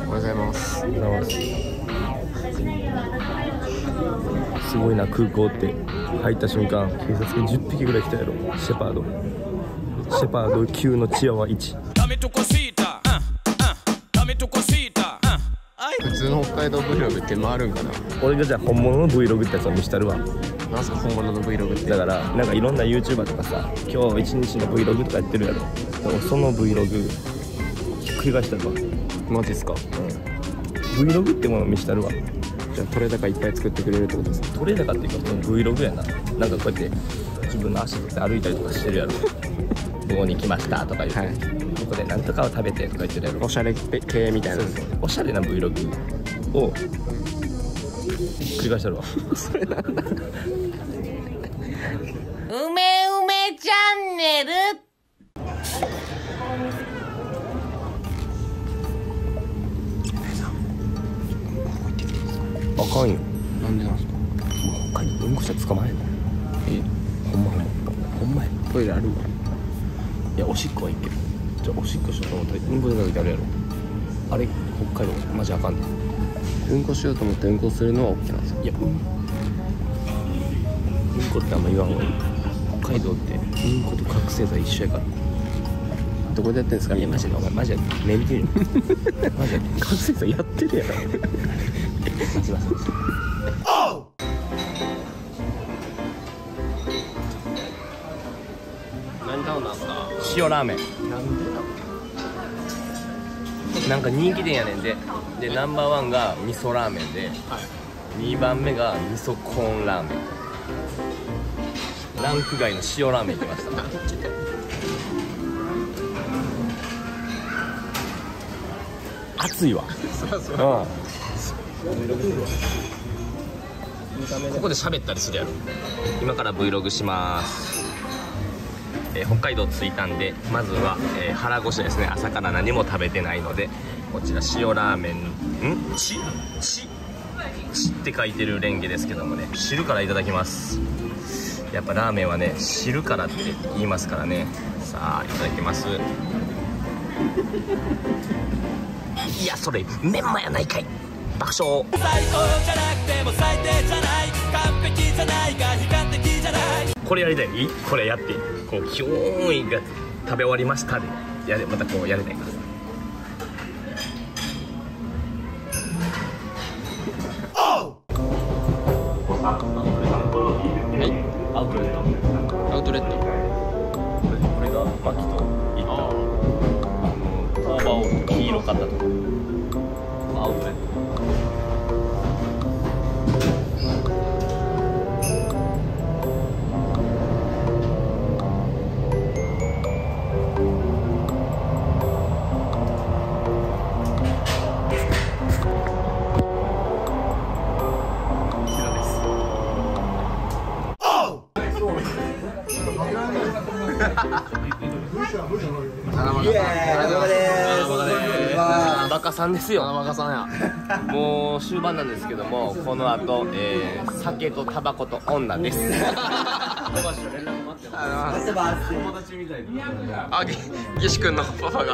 おはようございます。 すごいな、空港って入った瞬間警察が10匹ぐらい来たやろ。シェパード級のチワワ1。 普通の北海道 Vlog って回るんかな。 俺がじゃあ本物の Vlog ってやつを見したるわ。 なんすか本物の Vlog って。 だからなんかいろんな YouTuber とかさ、今日一日の Vlog とかやってるやろ。でもその Vlog ひっくり返したるわ。 マジっすか。 Vlog ってものを見したるわ。 じゃあ取れ高いっぱい作ってくれるってことですか。 取れ高っていうかその Vlog やな。なんかこうやって自分の足取って歩いたりとかしてるやろ。ここに来ましたとか言って、はい、ここで何とかを食べてとか言ってるやろ。 おしゃれ系みたいな。 そうそう、おしゃれな Vlog を繰り返してるわ。 それなんだ。 うめチャンネル。 あかんよ。 なんでなんすか。 北海道うんこしたら捕まえんの。ほんまや。 トイレあるわ。 いやおしっこはいいけど、じゃあおしっこしようと思ったらうんこ出かけてあるやろ。あれ北海道マジあかんねん。 うんこしようと思ってうんこするのは OK なんですよ。 いやうんこってあんま言わんほうがいい。北海道ってうんこと覚醒剤一緒やから。 どこでやってんすか。 いやマジでお前マジで目見てるよ。マジで覚醒剤やってるやろ。すいません。 何頼んだんすか。 塩ラーメンなんでなんか人気店やねんで。でナンバーワンが味噌ラーメンで、2番目が味噌コーンラーメン。ランク外の塩ラーメン行きました。熱いわ。ここで喋ったりするやろ。今から Vlog します。北海道着いたんで、まずは、腹ごしですね。朝から何も食べてないので、こちら塩ラーメンちって書いてるレンゲですけどもね、汁からいただきます。やっぱラーメンはね汁からって言いますからね。さあいただきます。いやそれメンマやないかい。爆笑。最高じゃなくても最低じゃない、完璧じゃないが悲観的じゃない。これやりたい。これやってこうキョーンが食べ終わりましたでやれ、またこうやりたいから。アウトレット。 アウトレット。 これがマキと行ったオーバーオール黄色かったとこ。アウトレット。バカさんですよ。 バカさんや。 もう終盤なんですけども、この後、酒とタバコと女です。 あ、ギシ君のパパが。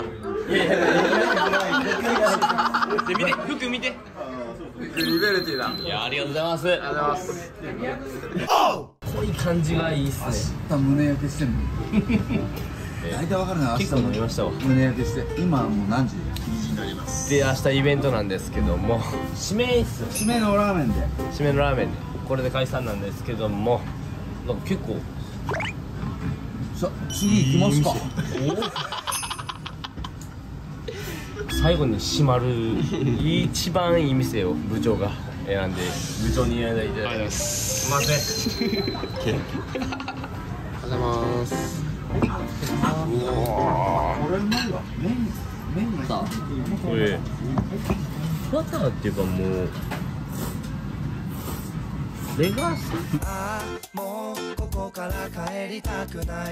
で見て、服見て。 リベルティだ。 いやありがとうございます。 ありがとうございます。 濃い感じがいいっすね。 明日胸焼けしてんの。大体わかるな。明日結構飲みましたわ。 胸焼けして、今はもう何時？ で明日イベントなんですけども、締めっすよ。 締めのラーメンで。 締めのラーメンでこれで解散なんですけども、なんか結構さあ次行きますか。 最後に締まる一番いい店を部長が選んで、部長に選んでいただいてすいません。 ありがとうございます。 これうまいわ。麺がさ。 これバターっていうかもうレガース。もうここから帰りたくない。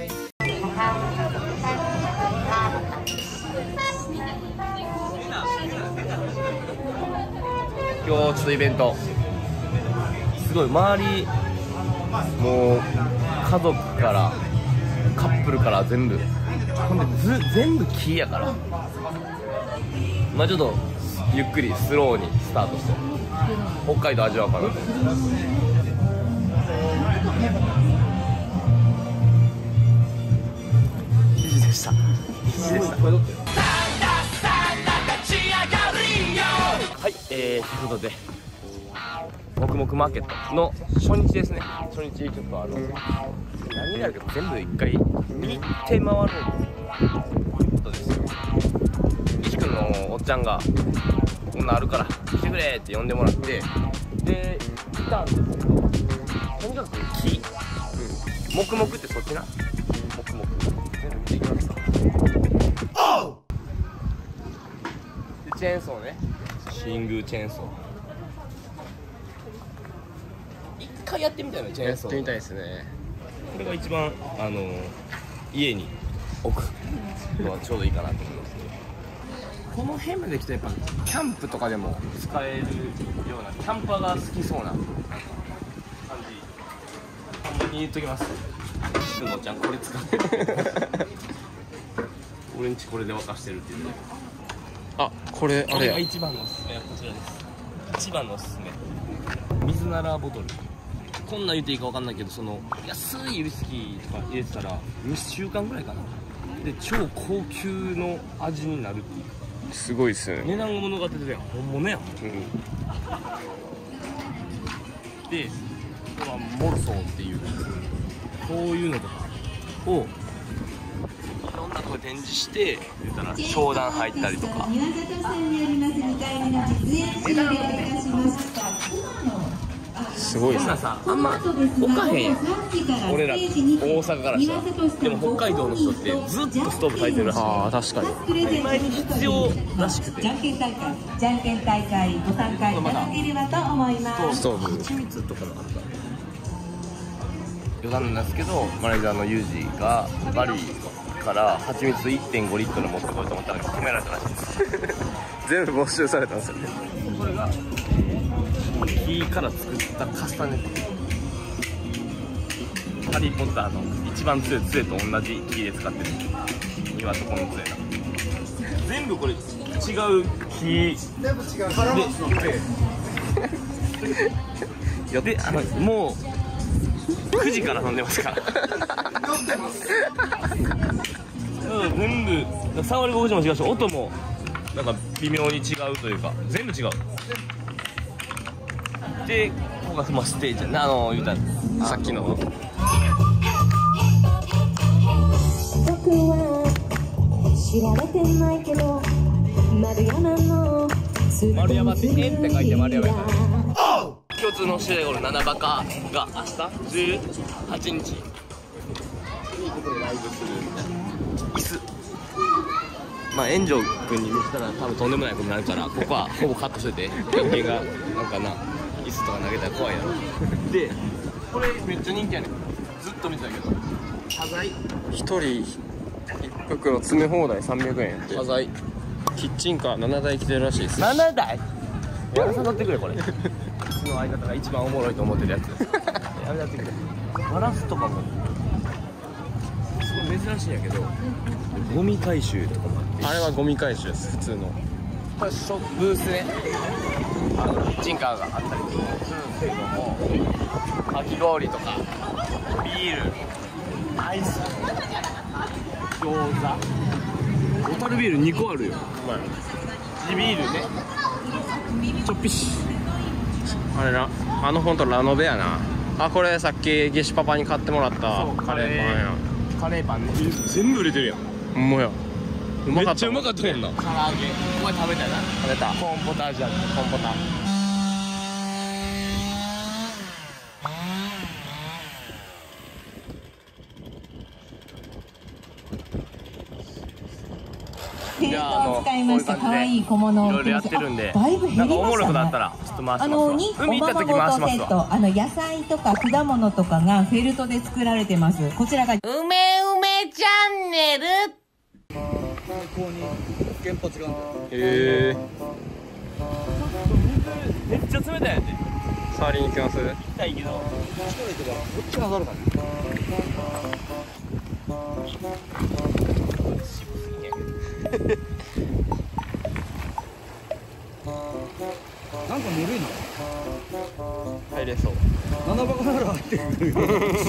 今日ちょっとイベントすごい周りもう家族からカップルから全部ほんで全部木やから、まあちょっとゆっくりスローにスタートして北海道味わうかなと。肘でした。肘でした。はい、ということでもくもくマーケットの初日ですね。初日ちょっと何になるか全部一回見て回ろうということですよ。西君のおっちゃんがこんなんあるから来てくれって呼んでもらってで来たんですけど、とにかく木、もくもくってそっちな、もくもく全部見ていきますか。でチェーンソーね、シングーチェーンソー一回やってみたいな。チェーンソーやってみたいですね。 これが一番家に置くのはちょうどいいかなと思いますね。 この辺まで来てやっぱキャンプとかでも使えるようなキャンパーが好きそうな感じ。ほんまに言っときます。しのちゃんこれ使ってる俺んちこれで沸かしてるって言って、 あ、これあれやこれが一番のおすすめはこちらです。一番のおすすめ水ならボトル。こんなん言っていいか分かんないけど、その安いウイスキーとか入れてたら2週間ぐらいかなで超高級の味になるっていう。 すごいっすね。 値段が物語ってて本物やん。で、モルソーっていうこういうのとかをいろんなとこ展示して言ったら商談入ったりとか。 すごいっすね。 さあんま置かへんやん俺ら大阪からしたら。でも北海道の人ってずっとストーブ焚いてるらしい。 ああ、確かに。 前に必要らしくて、 じゃんけん大会ご参加いただければと思います。 ストーブ蜂蜜とかなかった。余談なんですけど、マネージャーのユージがバリから蜂蜜 1.5 リットル持ってこいと思ったら止められたらしいです全部没収されたんですよね。 これが木から作ったカスタネット。ハリー・ポッターの一番強い杖と同じ木で使ってる。今とこの杖だ。全部これ違う木。全部違う。で、もう9時から飲んでますから全部触り心地も違うし、音もなんか微妙に違うというか全部違う。で、ここがステージやな、言うたらさっきの僕は知られてないけど丸山の丸山って円って書いて丸山やから共通の教え子の七バカが明日18日いいことでライブする椅子。まあ炎上君に見せたら多分とんでもないことになるから、ここはほぼカットしといて。人間がなんかな椅子とか投げたら怖いやろで、これめっちゃ人気やねん。ずっと見てたけど謝罪一人1袋詰め放題300円やって。 謝罪キッチンカー7台来てるらしいです。 7台やらさなってくれこれうちの相方が一番おもろいと思ってるやつやめなってくれ。ガラスとかもすごい珍しいんやけどゴミ回収とかもあって、 あれはゴミ回収です、普通の。 これブースね、キッチンカーがあったりするんですけども、かき氷とかビール、アイス、餃子、ボトルビール2個あるよ。地ビールね、ちょっぴし。 あれな、ほんとラノベやな。あ、これさっきゲシパパに買ってもらったカレーパンや。 カレーパンね、全部売れてるやん。 ほんまや。うまかった。 めっちゃうまかったやんな。唐揚げ、これ食べたな。 食べた。 コーンポタージュある。コーンポター。 フェルトを使いました可愛い小物をいろいろやってるんで、 だいぶ減りましたね。 なんかおもろくなったらちょっと回しますわ。 に海行った時回しますわ。 野菜とか果物とかがフェルトで作られてます。こちらがうめうめチャンネル。 へえ。 めっちゃ冷たいやんて。 触りに行きます。 痛いけど。こっちが上がるかね。渋すぎんやけど。 なんかぬるいな。 入れそう。 7箱なら入ってくるよ。あ、来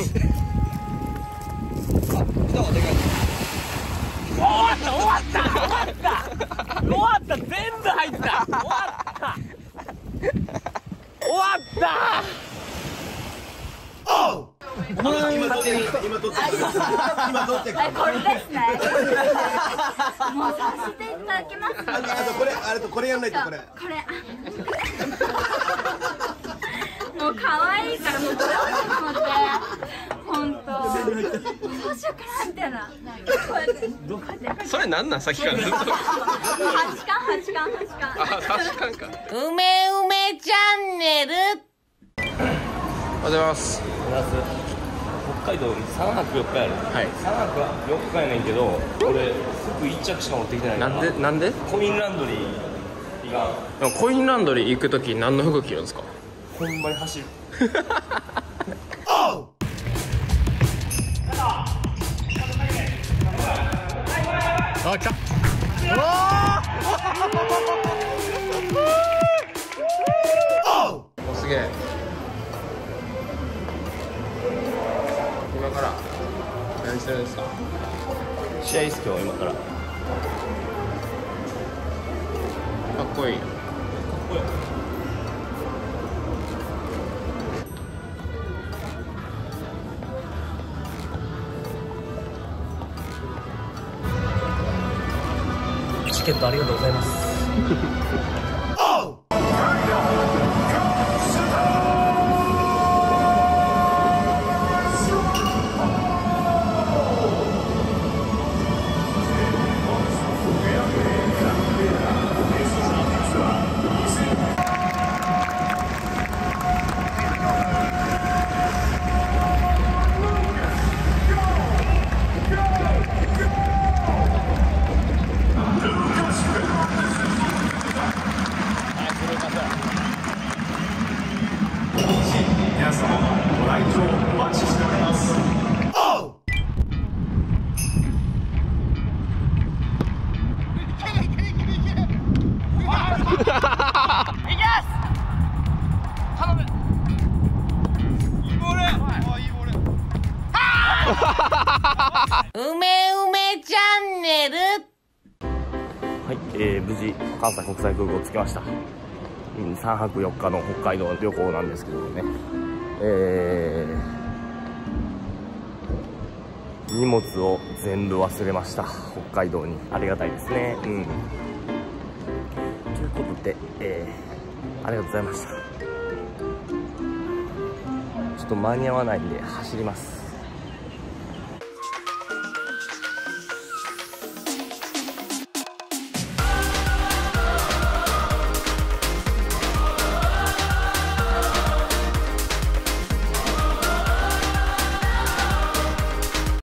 たわ、でかい。 終わった全部入った終わった今撮ってこれですね。もうさせていただきますので。 あとこれやんないとこれ。 これ。もう可愛いからもうどうしようと思って。本当。どうしようかなみたいな。 それなんなんさっきからずっと。 八巻。 あ、確かにか。 うめうめチャンネル。 おはようございます。 北海道3泊4日やる。 はい。 3泊4日やねんけど、俺服1着しか持ってきてないから。 なんで？ コインランドリーがでもコインランドリー行くとき何の服着るんですか？ ほんまに走る。 あ、来た。おすげえ。今から何してるんですか？ 試合です今日今から。かかっこいい。 っこいい。チケットありがとうございます。 うめうめチャンネル。 はい、無事関西国際空港着きました。3泊4日の北海道旅行なんですけどね、荷物を全部忘れました。北海道に。ありがたいですね。ということで、ありがとうございました。ちょっと間に合わないんで走ります。